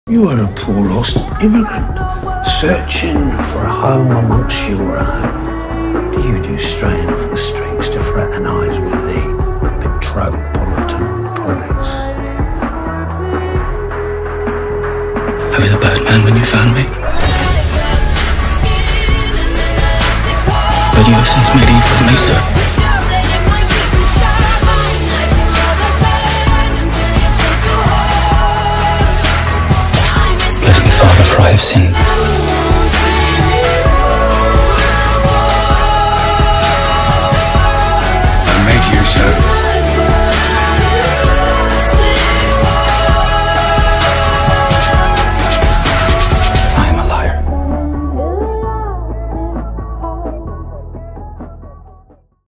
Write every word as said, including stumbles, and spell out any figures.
You are a poor lost immigrant, searching for a home amongst your own. What do you do straying off the streets to fraternise with the metropolitan police? I was a bad man when you found me. But you have since made evil of me, sir. Letting your father for I have sinned.